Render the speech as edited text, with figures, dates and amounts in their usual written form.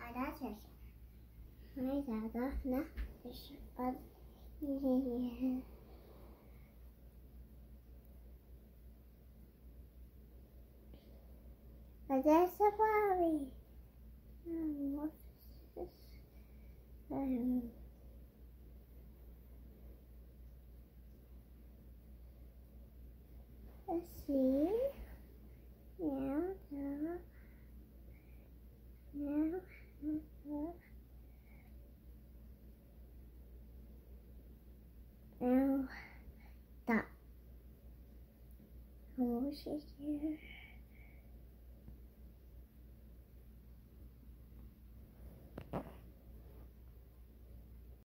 Hi, Dada. Na, is wat hier. But there's a Barbie. What is this? Let's see. Now, that. How much is here?